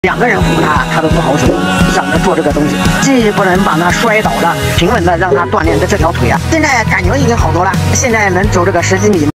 2个人扶他，他都不好使，想着做这个东西，既不能把他摔倒了，平稳的让他锻炼的这条腿啊。现在感觉已经好多了，现在能走这个10几米。